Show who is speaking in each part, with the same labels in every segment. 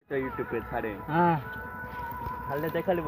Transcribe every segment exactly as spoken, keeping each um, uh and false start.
Speaker 1: এটা ইউটিউবে ছাড়ে।
Speaker 2: হ্যাঁ
Speaker 1: ছাড়লে দেখা নেব।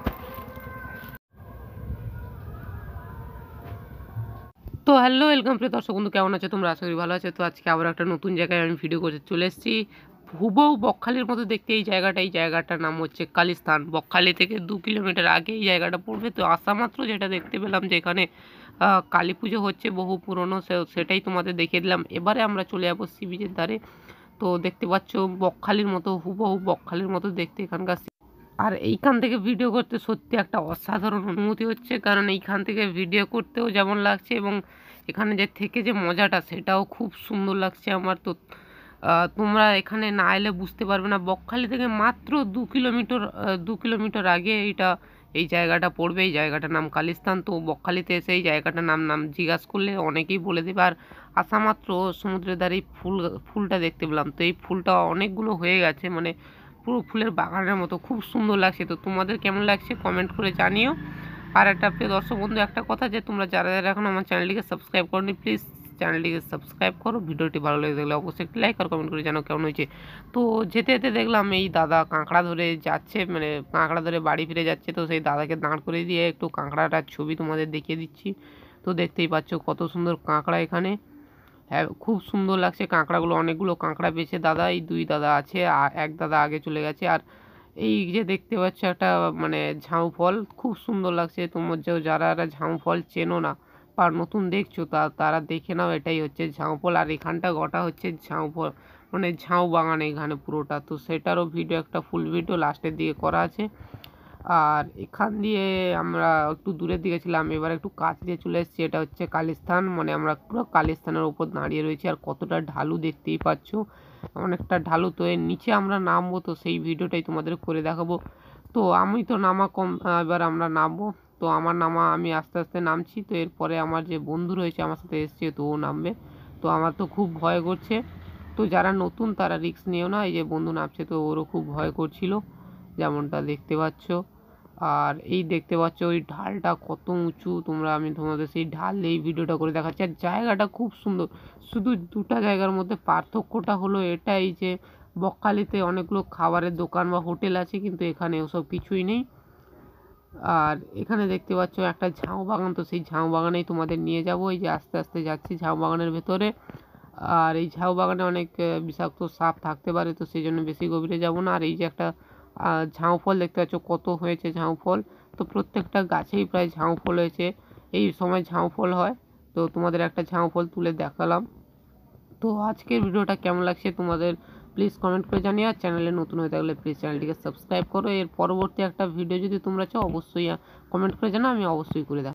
Speaker 3: তো হ্যালো ওয়েলকাম প্রিয় দর্শক বন্ধু, কেমন আছো তোমরা? আশা করি ভালো আছো। তো আজকে আবার একটা নতুন জায়গায় আমি ভিডিও করতে চলে এসেছি। হুবহু বকখালির মতো দেখতে এই জায়গাটা। এই জায়গাটার নাম হচ্ছে কালীস্থান। বকখালি থেকে দু কিলোমিটার আগে এই জায়গাটা পড়বে। তো আসা মাত্র যেটা দেখতে পেলাম যে এখানে কালী পুজো হচ্ছে, বহু পুরনো, সেটাই তোমাদের দেখিয়ে দিলাম। এবারে আমরা চলে যাবো সি বিচের ধারে। তো দেখতে পাচ্ছ বকখালির মতো, হুবহু বকখালির মতো দেখতে এখানকার। আর এইখান থেকে ভিডিও করতে সত্যি একটা অসাধারণ অনুভূতি হচ্ছে, কারণ এইখান থেকে ভিডিও করতেও যেমন লাগছে এবং এখানে যে থেকে যে মজাটা সেটাও খুব সুন্দর লাগছে আমার। তো তোমরা এখানে না এলে বুঝতে পারবে না। বকখালি থেকে মাত্র দু কিলোমিটার দু কিলোমিটার আগে এইটা এই জায়গাটা পড়বে। এই জায়গাটার নাম কালীস্থান। তো বকখালিতে এসে এই জায়গাটার নাম নাম জিজ্ঞাসা করলে অনেকেই বলে দেবে। আর আসা মাত্র সমুদ্রের ধারে এই ফুল ফুলটা দেখতে পেলাম। তো এই ফুলটা অনেকগুলো হয়ে গেছে, মানে পুরো ফুলের বাগানের মতো, খুব সুন্দর লাগছে। তো তোমাদের কেমন লাগছে কমেন্ট করে জানিও। আর একটা প্রিয় দর্শক বন্ধু, একটা কথা, যে তোমরা যারা যারা এখন আমার চ্যানেলটিকে সাবস্ক্রাইব করোনি প্লিজ চ্যানেলটিকে সাবস্ক্রাইব করো। ভিডিওটি ভালো লেগে থাকলে অবশ্যই একটি লাইক আর কমেন্ট করে জানো কেমন হয়েছে। তো যেতে যেতে দেখলাম এই দাদা কাঁকড়া ধরে যাচ্ছে, মানে কাঁকড়া ধরে বাড়ি ফিরে যাচ্ছে। তো সেই দাদাকে দাঁড় করে দিয়ে একটু কাঁকড়াটার ছবি তোমাদের দেখিয়ে দিচ্ছি। তো দেখতেই পাচ্ছ কত সুন্দর কাঁকড়া এখানে। হ্যাঁ, খুব সুন্দর লাগছে কাঁকড়াগুলো। অনেকগুলো কাঁকড়া পেয়েছে দাদা। এই দুই দাদা আছে, আর এক দাদা আগে চলে গেছে। আর এই যে দেখতে পাচ্ছ একটা মানে ঝাউ ফল, খুব সুন্দর লাগছে। তোমার যে যারা যারা ঝাউ ফল চেনো না বা নতুন দেখছো তা তারা দেখে নাও, এটাই হচ্ছে ঝাউ ফল। আর এখানটা গোটা হচ্ছে ঝাউ ফল, মানে ঝাউ বাগান এখানে পুরোটা। তো সেটারও ভিডিও, একটা ফুল ভিডিও লাস্টের দিকে করা আছে। আর এখান দিয়ে আমরা একটু দূরের দিকে ছিলাম, এবার একটু কাছ দিয়ে চলে এসেছি। এটা হচ্ছে কালীস্থান, মানে আমরা পুরো কালীস্থানের ওপর দাঁড়িয়ে রয়েছি। আর কতটা ঢালু দেখতেই পাচ্ছ, অনেকটা ঢালু। তো এর নিচে আমরা নামবো, তো সেই ভিডিওটাই তোমাদের করে দেখাবো। তো আমি তো নামা কম, এবার আমরা নামবো। তো আমার নামা, আমি আস্তে আস্তে নামছি। তো এরপরে আমার যে বন্ধু রয়েছে আমার সাথে এসছে, তো ও নামবে। তো আমার তো খুব ভয় করছে। তো যারা নতুন তারা রিস্ক নিও না। এই যে বন্ধু নামছে, তো ওরও খুব ভয় করছিল, যেমনটা দেখতে পাচ্ছ। আর এই দেখতে পাচ্ছ ওই ঢালটা কত উঁচু, তোমরা আমি তোমাদের সেই ঢাল এই ভিডিওটা করে দেখাচ্ছি। আর জায়গাটা খুব সুন্দর। শুধু দুটা জায়গার মধ্যে পার্থক্যটা হলো এটাই যে বকখালিতে অনেকগুলো খাবারের দোকান বা হোটেল আছে, কিন্তু এখানে ওসব কিছুই নেই। আর এখানে দেখতে পাচ্ছ একটা ঝাউ বাগান। তো সেই ঝাউ বাগানেই তোমাদের নিয়ে যাব। এই যে আস্তে আস্তে যাচ্ছি ঝাউ বাগানের ভেতরে। আর এই ঝাউ বাগানে অনেক বিষাক্ত সাপ থাকতে পারে, তো সেই জন্য বেশি গভীরে যাব না। আর এই যে একটা ঝাউ ফল দেখতে পাচ্ছ কত হয়েছে ঝাউ ফল। তো প্রত্যেকটা গাছেই প্রায় ঝাউ ফল হয়েছে, এই সময় ঝাউ ফল হয়। তো তোমাদের একটা ঝাউ ফল তুলে দেখালাম। তো আজকের ভিডিওটা কেমন লাগছে তোমাদের প্লিজ কমেন্ট করে জানিও। আর চ্যানেলে নতুন হয়ে থাকলে প্লিজ চ্যানেলটিকে সাবস্ক্রাইব করো। এর পরবর্তী একটা ভিডিও যদি তোমরা চাও অবশ্যই কমেন্ট করে জানাও, আমি অবশ্যই করে দেখাবো।